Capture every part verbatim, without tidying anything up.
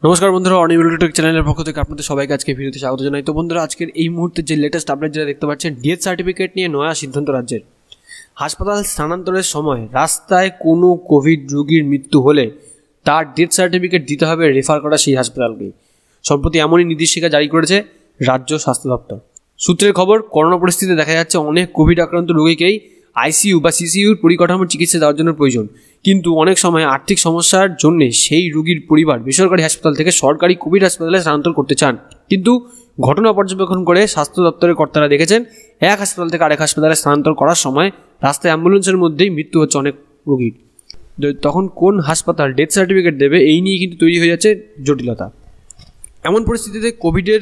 নমস্কার বন্ধুরা, অনিমেলটেক চ্যানেলের পক্ষ থেকে আপনাদের সবাইকে আজকে ভিডিওতে স্বাগত জানাই। তো বন্ধুরা, আজকের এই মুহূর্তে যে লেটেস্ট আপডেট যেটা দেখতে পাচ্ছেন, ডেথ সার্টিফিকেট নিয়ে নয়া সিদ্ধান্ত রাজ্যের। হাসপাতাল স্থানান্তরের সময় রাস্তায় কোনো কোভিড রোগীর মৃত্যু হলে তার ডেথ সার্টিফিকেট দিতে হবে রেফার করা সেই হাসপাতালকে। সম্প্রতি এমনই নির্দেশিকা জারি করেছে রাজ্য স্বাস্থ্য দপ্তর। সূত্রের খবর, করোনা পরিস্থিতিতে দেখা যাচ্ছে অনেক কোভিড আক্রান্ত রোগীকেই আইসিইউ বা সিসিইউর পরিকাঠামোর চিকিৎসা দেওয়ার জন্য প্রয়োজন, কিন্তু অনেক সময় আর্থিক সমস্যার জন্য সেই রোগীর পরিবার বেসরকারি হাসপাতাল থেকে সরকারি কোভিড হাসপাতালে স্থানান্তর করতে চান। কিন্তু ঘটনা পর্যবেক্ষণ করে স্বাস্থ্য দপ্তরের কর্তারা দেখেছেন এক হাসপাতাল থেকে আরেক হাসপাতালে স্থানান্তর করার সময় রাস্তায় অ্যাম্বুলেন্সের মধ্যেই মৃত্যু হচ্ছে অনেক রোগীর। তখন কোন হাসপাতাল ডেথ সার্টিফিকেট দেবে, এই নিয়ে কিন্তু তৈরি হয়ে যাচ্ছে জটিলতা। এমন পরিস্থিতিতে কোভিডের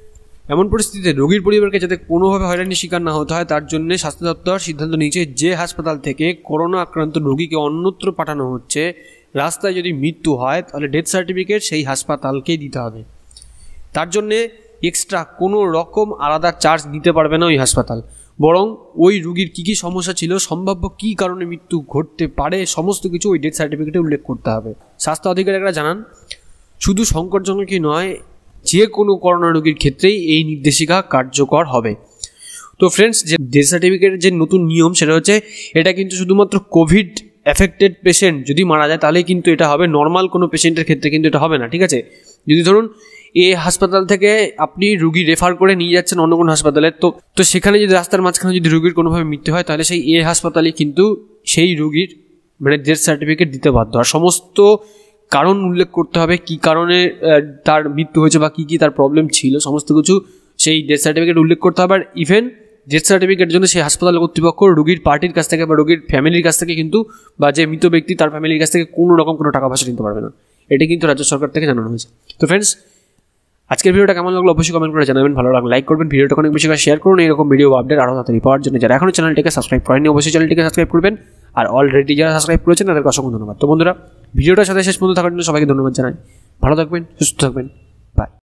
এমন পরিস্থিতিতে রোগীর পরিবারকে যাতে কোনোভাবে হয়রানির শিকার না হতে হয় তার জন্য স্বাস্থ্য দপ্তর সিদ্ধান্ত নিয়েছে, যে হাসপাতাল থেকে করোনা আক্রান্ত রোগীকে অন্যত্র পাঠানো হচ্ছে, রাস্তায় যদি মৃত্যু হয় তাহলে ডেথ সার্টিফিকেট সেই হাসপাতালকেই দিতে হবে। তার জন্যে এক্সট্রা কোনো রকম আলাদা চার্জ নিতে পারবে না ওই হাসপাতাল, বরং ওই রোগীর কী কী সমস্যা ছিল, সম্ভাব্য কী কারণে মৃত্যু ঘটতে পারে, সমস্ত কিছু ওই ডেথ সার্টিফিকেটে উল্লেখ করতে হবে। স্বাস্থ্য আধিকারিকরা জানান, শুধু সংকটজনকই নয়, যে কোনো করোনা রোগীর ক্ষেত্রেই এই নির্দেশিকা কার্যকর হবে। তো ফ্রেন্ডস, যে ডেথ সার্টিফিকেটের যে নতুন নিয়ম সেটা হচ্ছে, এটা কিন্তু শুধুমাত্র কোভিড এফেক্টেড পেশেন্ট যদি মারা যায় তাহলে কিন্তু এটা হবে, নর্মাল কোনো পেশেন্টের ক্ষেত্রে কিন্তু এটা হবে না। ঠিক আছে, যদি ধরুন এই হাসপাতাল থেকে আপনি রুগী রেফার করে নিয়ে যাচ্ছেন অন্য কোনো হাসপাতালে, তো তো সেখানে যদি রাস্তার মাঝখানে যদি রুগীর কোনোভাবে মৃত্যু হয় তাহলে সেই এ হাসপাতালে কিন্তু সেই রুগীর মানে ডেথ সার্টিফিকেট দিতে বাধ্য। আর সমস্ত কারণ উল্লেখ করতে হবে, কী কারণে তার মৃত্যু হয়েছে বা কী কী তার প্রবলেম ছিল, সমস্ত কিছু সেই ডেথ সার্টিফিকেট উল্লেখ করতে হবে। আর ইভেন ডেথ সার্টিফিকেটের জন্য সেই হাসপাতাল কর্তৃপক্ষ রোগীর পার্টির কাছ থেকে বা রোগীর ফ্যামিলির কাছ থেকে কিন্তু, বা যে মৃত ব্যক্তি তার ফ্যামিলির কাছ থেকে কোনো রকম কোনো টাকা পয়সা নিতে পারবে না। এটা কিন্তু রাজ্য সরকার থেকে জানানো হয়েছে। তো ফ্রেন্ডস, আজকের ভিডিওটা কেমন লাগলো অবশ্যই কমেন্ট করে জানাবেন। ভালো লাগলে লাইক করবেন, ভিডিওটা অনেক বেশি করে শেয়ার করুন। এরকম ভিডিও আপডেট আরও তাড়াতাড়ি পাওয়ার জন্য যারা এখনও চ্যানেলটিকে সাবস্ক্রাইব করেননি অবশ্যই চ্যানেলটিকে সাবস্ক্রাইব করবেন, আর অলরেডি যারা সাবস্ক্রাইব করেছেন তাদেরকে অসংখ্য ধন্যবাদ। তো বন্ধুরা, ভিডিওটার সাথে শেষ পর্যন্ত থাকার জন্য সবাইকে ধন্যবাদ জানাই। ভালো থাকবেন, সুস্থ থাকবেন।